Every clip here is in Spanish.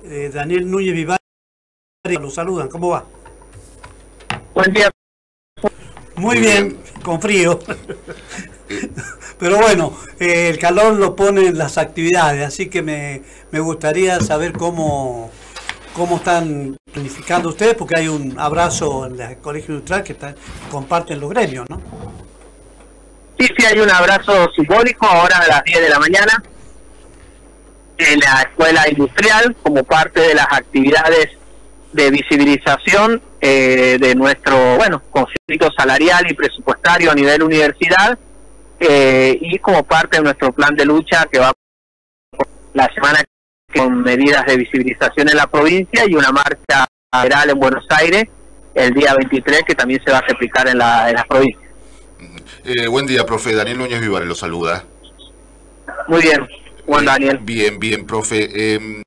Daniel Núñez Vivar, lo saludan, ¿cómo va? Buen día. Muy bien, con frío. Pero bueno, el calor lo pone en las actividades, así que me gustaría saber cómo están planificando ustedes, porque hay un abrazo en el Colegio Industrial que comparten los gremios, ¿no? Sí, hay un abrazo simbólico ahora a las 10 de la mañana en la Escuela Industrial como parte de las actividades de visibilización de nuestro, conflicto salarial y presupuestario a nivel universidad y como parte de nuestro plan de lucha que va la semana con medidas de visibilización en la provincia y una marcha federal en Buenos Aires el día 23 que también se va a replicar en la provincia. Buen día, profe. Daniel Núñez Vivar lo saluda. Muy bien, Juan Daniel. Bien, profe.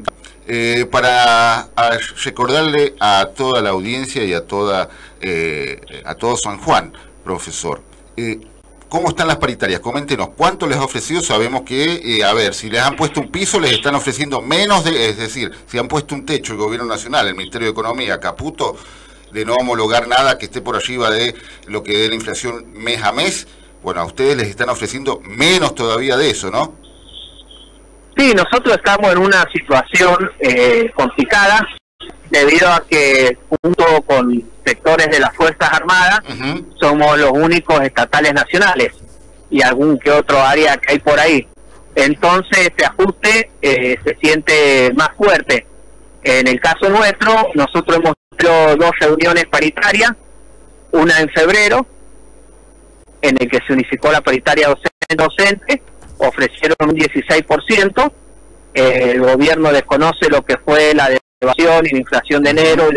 Para recordarle a toda la audiencia y a todo San Juan, profesor, ¿cómo están las paritarias? Coméntenos, ¿cuánto les ha ofrecido? Sabemos que, si les han puesto un piso, les están ofreciendo menos es decir, si han puesto un techo el Gobierno Nacional, el Ministerio de Economía, Caputo, de no homologar nada que esté por arriba de lo que dé la inflación mes a mes, bueno, a ustedes les están ofreciendo menos todavía de eso, ¿no? Sí, nosotros estamos en una situación complicada debido a que junto con sectores de las Fuerzas Armadas somos los únicos estatales nacionales y algún que otro área que hay por ahí. Entonces este ajuste se siente más fuerte. En el caso nuestro, nosotros hemos hecho 2 reuniones paritarias, una en febrero, en el que se unificó la paritaria docente, ofrecieron un 16%, el gobierno desconoce lo que fue la devaluación y la inflación de enero,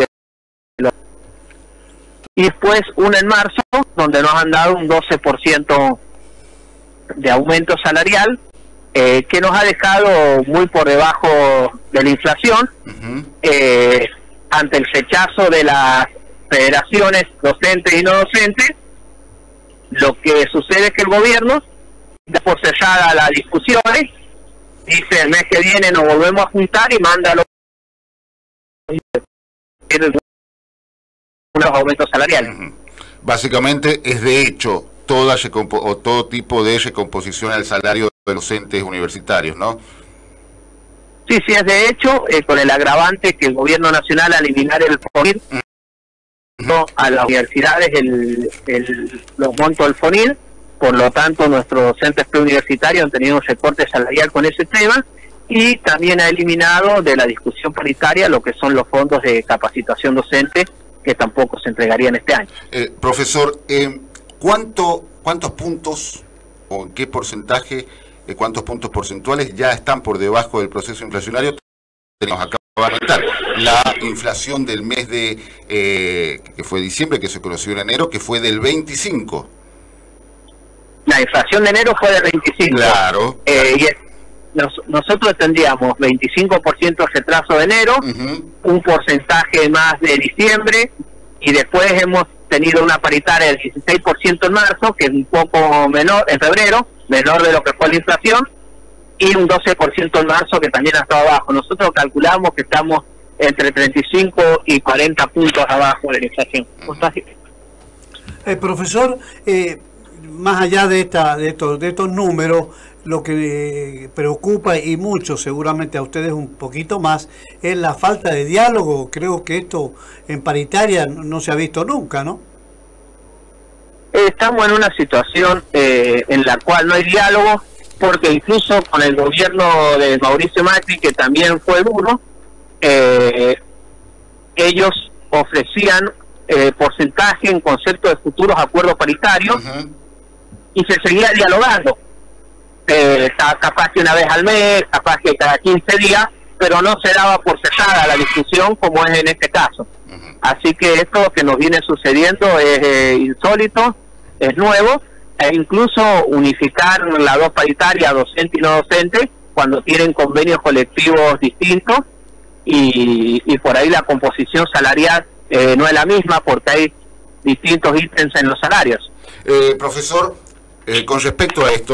y después una en marzo, donde nos han dado un 12% de aumento salarial, que nos ha dejado muy por debajo de la inflación, ante el rechazo de las federaciones docentes y no docentes. Lo que sucede es que el gobierno da por cerrada las discusiones, dice el mes que viene nos volvemos a juntar y manda los aumentos salariales. Básicamente es de hecho todo tipo de recomposición al salario de docentes universitarios, ¿no? Sí, es de hecho, con el agravante que el gobierno nacional al eliminar el FONIR a las universidades los montos del FONIR, por lo tanto nuestros docentes preuniversitarios han tenido un recorte salarial con ese tema y también ha eliminado de la discusión paritaria lo que son los fondos de capacitación docente que tampoco se entregarían este año. Profesor, ¿cuántos puntos o en qué porcentaje, cuántos puntos porcentuales ya están por debajo del proceso inflacionario? Nos acaba de aumentar la inflación del mes de que fue diciembre, que se conoció en enero, que fue del 25%. La inflación de enero fue de 25%. Claro. Nosotros tendríamos 25% retraso de enero, un porcentaje más de diciembre, y después hemos tenido una paritaria del 16% en marzo, que es un poco menor, en febrero, menor de lo que fue la inflación, y un 12% en marzo, que también ha estado abajo. Nosotros calculamos que estamos entre 35 y 40 puntos abajo de la inflación. Profesor, más allá de estos números, lo que preocupa y mucho, seguramente a ustedes un poquito más, es la falta de diálogo. Creo que esto en paritaria no se ha visto nunca, ¿no? Estamos en una situación en la cual no hay diálogo, porque incluso con el gobierno de Mauricio Macri, que también fue duro, ellos ofrecían porcentaje en concepto de futuros acuerdos paritarios y se seguía dialogando. Capaz que una vez al mes, capaz que cada 15 días, pero no se daba por cesada la discusión como es en este caso. Así que esto que nos viene sucediendo es insólito, es nuevo, e incluso unificar las dos paritarias, docente y no docente, cuando tienen convenios colectivos distintos, y por ahí la composición salarial no es la misma porque hay distintos ítems en los salarios. Profesor, con respecto a esto,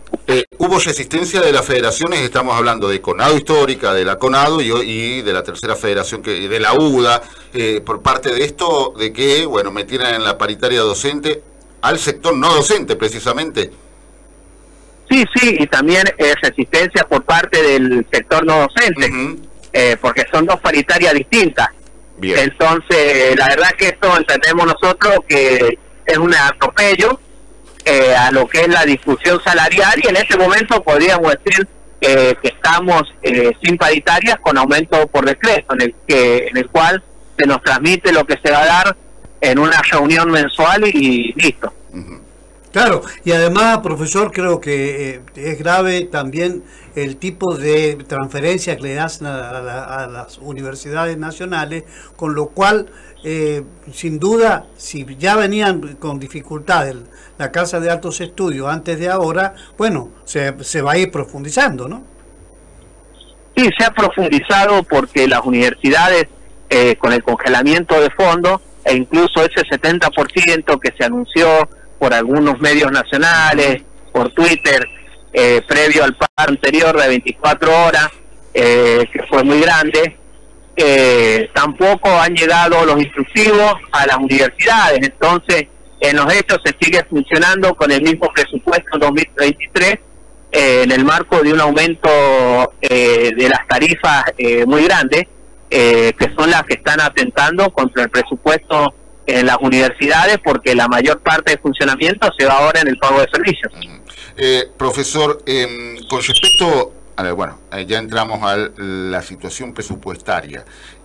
Hubo resistencia de las federaciones, estamos hablando de CONADO Histórica, de la CONADO y de la tercera federación, de la UDA, por parte de esto, de que, bueno, metieran en la paritaria docente al sector no docente, precisamente. Sí, y también resistencia por parte del sector no docente, porque son dos paritarias distintas. Bien. Entonces, la verdad que esto entendemos nosotros que es un atropello a lo que es la discusión salarial, y en este momento podríamos decir que estamos sin paritarias, con aumento por decreto, en el cual se nos transmite lo que se va a dar en una reunión mensual y listo. Claro, y además, profesor, creo que es grave también el tipo de transferencia que le hacen a las universidades nacionales, con lo cual, sin duda, si ya venían con dificultades la Casa de Altos Estudios antes de ahora, bueno, se va a ir profundizando, ¿no? Sí, se ha profundizado porque las universidades, con el congelamiento de fondos, e incluso ese 70% que se anunció por algunos medios nacionales, por Twitter, previo al paro anterior de 24 horas, que fue muy grande, tampoco han llegado los instructivos a las universidades. Entonces, en los hechos se sigue funcionando con el mismo presupuesto 2023, en el marco de un aumento de las tarifas muy grande, que son las que están atentando contra el presupuesto en las universidades, porque la mayor parte del funcionamiento se va ahora en el pago de servicios. Profesor, con respecto a ver, bueno, ya entramos a la situación presupuestaria.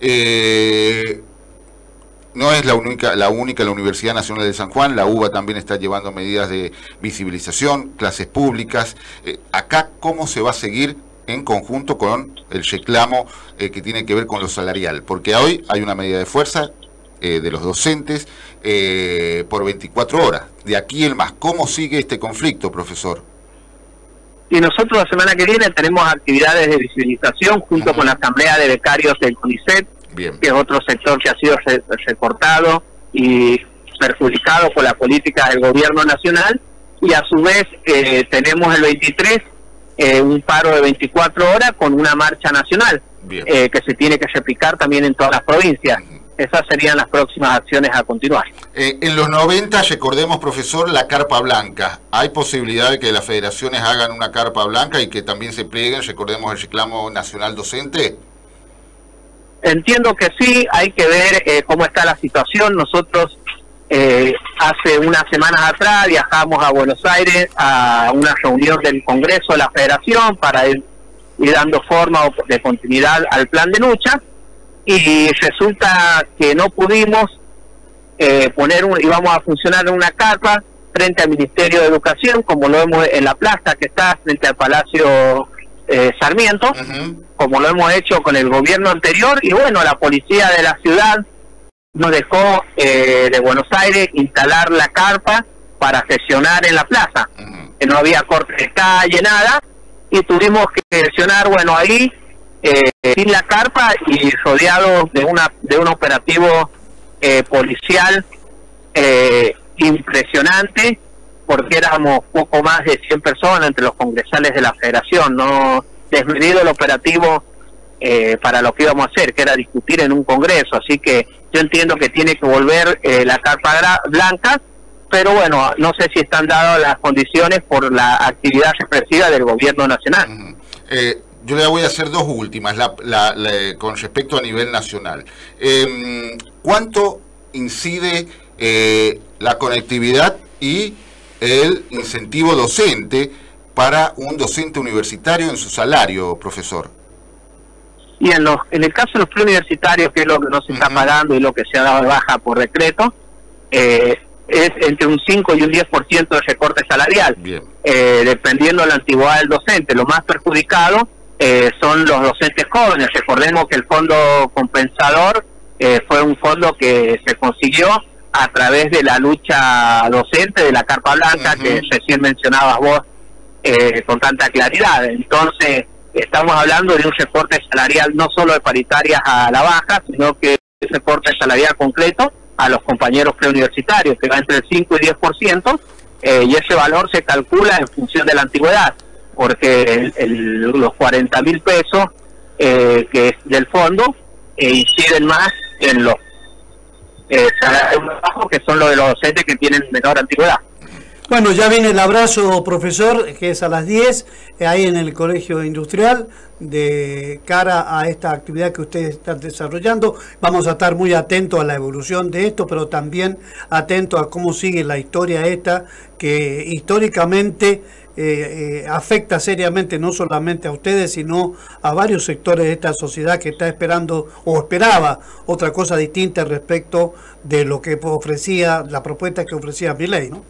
No es la única la Universidad Nacional de San Juan, la UBA también está llevando medidas de visibilización, clases públicas. Acá, ¿cómo se va a seguir en conjunto con el reclamo que tiene que ver con lo salarial? Porque hoy hay una medida de fuerza de los docentes por 24 horas. De aquí en más, ¿cómo sigue este conflicto, profesor? Y nosotros la semana que viene tenemos actividades de visibilización junto con la Asamblea de Becarios del CONICET, que es otro sector que ha sido recortado y perjudicado por la política del gobierno nacional, y a su vez tenemos el 23 un paro de 24 horas con una marcha nacional que se tiene que replicar también en todas las provincias. Esas serían las próximas acciones a continuar. En los 90, recordemos, profesor, la carpa blanca. ¿Hay posibilidad de que las federaciones hagan una carpa blanca y que también se plieguen, recordemos, el reclamo nacional docente? Entiendo que sí, hay que ver cómo está la situación. Nosotros hace unas semanas atrás viajamos a Buenos Aires a una reunión del Congreso de la Federación para ir dando forma de continuidad al plan de lucha, y resulta que no pudimos íbamos a funcionar en una carpa frente al Ministerio de Educación, como lo vemos en la plaza que está frente al Palacio Sarmiento, como lo hemos hecho con el gobierno anterior, y bueno, la policía de la ciudad nos dejó de Buenos Aires instalar la carpa para sesionar en la plaza, que no había corte de calle, nada, y tuvimos que sesionar, bueno, ahí sin la carpa y rodeados de un operativo policial impresionante, porque éramos poco más de 100 personas entre los congresales de la Federación, no desmedido el operativo para lo que íbamos a hacer, que era discutir en un congreso. Así que yo entiendo que tiene que volver la carpa blanca, pero bueno, no sé si están dadas las condiciones por la actividad represiva del gobierno nacional. Yo le voy a hacer dos últimas, con respecto a nivel nacional. ¿Cuánto incide la conectividad y el incentivo docente para un docente universitario en su salario, profesor? Y en el caso de los preuniversitarios, que es lo que no se está pagando y lo que se ha dado de baja por decreto, es entre un 5 y un 10% de recorte salarial, dependiendo de la antigüedad del docente. Lo más perjudicado son los docentes jóvenes. Recordemos que el fondo compensador fue un fondo que se consiguió a través de la lucha docente de la carpa blanca que recién mencionabas vos con tanta claridad. Entonces estamos hablando de un recorte salarial no solo de paritarias a la baja, sino que un recorte salarial completo a los compañeros preuniversitarios, que va entre el 5 y 10%, y ese valor se calcula en función de la antigüedad, porque los 40.000 pesos que es del fondo inciden más en los salarios más bajos, que son los de los docentes que tienen menor antigüedad. Bueno, ya viene el abrazo, profesor, que es a las 10, ahí en el Colegio Industrial, de cara a esta actividad que ustedes están desarrollando. Vamos a estar muy atentos a la evolución de esto, pero también atentos a cómo sigue la historia esta, que históricamente afecta seriamente no solamente a ustedes, sino a varios sectores de esta sociedad que está esperando o esperaba otra cosa distinta respecto de lo que ofrecía, la propuesta que ofrecía Milei, ¿no?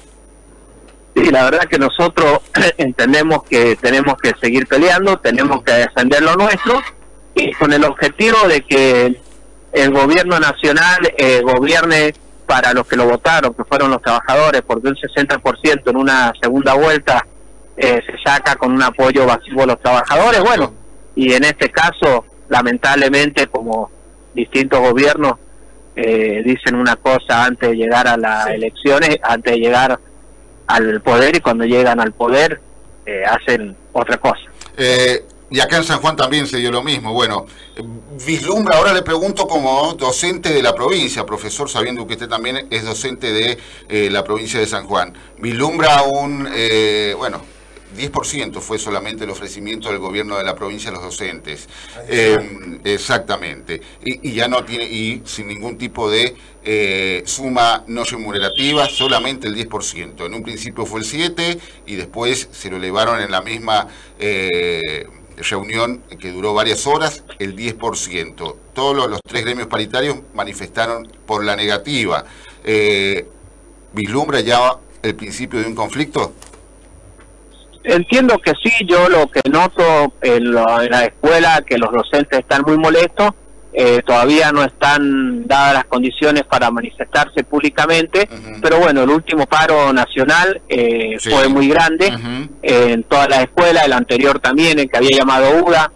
Sí, la verdad que nosotros entendemos que tenemos que seguir peleando, tenemos que defender lo nuestro, y con el objetivo de que el gobierno nacional gobierne para los que lo votaron, que fueron los trabajadores, porque un 60% en una segunda vuelta se saca con un apoyo masivo a los trabajadores. Bueno, y en este caso, lamentablemente, como distintos gobiernos dicen una cosa antes de llegar a las elecciones, antes de llegar al poder, y cuando llegan al poder hacen otra cosa. Y acá en San Juan también se dio lo mismo. Bueno, vislumbra, ahora le pregunto como docente de la provincia, profesor, sabiendo que usted también es docente de la provincia de San Juan, vislumbra un, bueno, 10% fue solamente el ofrecimiento del gobierno de la provincia a los docentes. Exactamente. Y ya no tiene, y sin ningún tipo de suma no remunerativa, solamente el 10%. En un principio fue el 7% y después se lo elevaron en la misma reunión que duró varias horas, el 10%. Todos los tres gremios paritarios manifestaron por la negativa. ¿Vislumbra ya el principio de un conflicto? Entiendo que sí. Yo lo que noto en la escuela, que los docentes están muy molestos, todavía no están dadas las condiciones para manifestarse públicamente, pero bueno, el último paro nacional sí, fue muy grande, en todas las escuelas, el anterior también, el que había llamado UDA,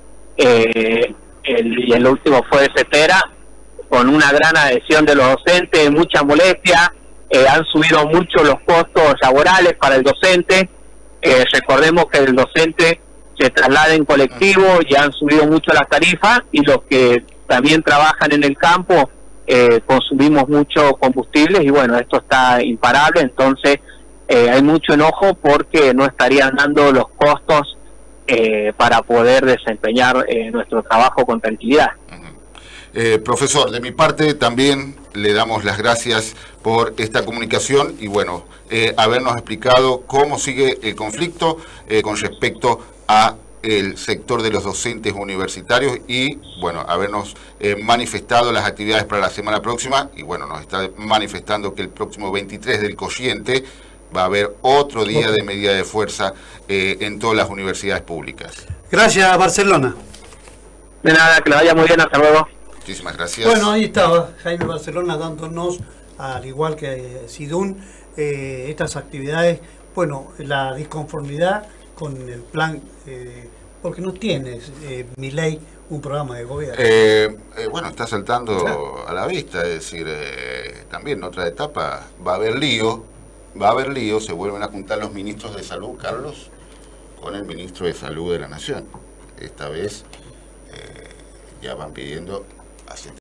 y el último fue de CETERA, con una gran adhesión de los docentes, mucha molestia, han subido mucho los costos laborales para el docente. Recordemos que el docente se traslada en colectivo, ya han subido mucho las tarifas, y los que también trabajan en el campo consumimos mucho combustibles, y bueno, esto está imparable. Entonces hay mucho enojo porque no estarían dando los costos para poder desempeñar nuestro trabajo con tranquilidad. Profesor, de mi parte también le damos las gracias por esta comunicación y bueno, habernos explicado cómo sigue el conflicto con respecto a el sector de los docentes universitarios y bueno, habernos manifestado las actividades para la semana próxima y bueno, nos está manifestando que el próximo 23 del corriente va a haber otro día de medida de fuerza en todas las universidades públicas. Gracias, Barcelona. De nada, que le vaya muy bien, hasta luego. Muchísimas gracias. Bueno, ahí estaba Jaime Barcelona dándonos, al igual que Sidún, estas actividades, bueno, la disconformidad con el plan, porque no tiene Milei un programa de gobierno. Bueno, está saltando a la vista, es decir, también en otra etapa va a haber lío, se vuelven a juntar los ministros de salud, Carlos, con el ministro de salud de la nación. Esta vez ya van pidiendo hace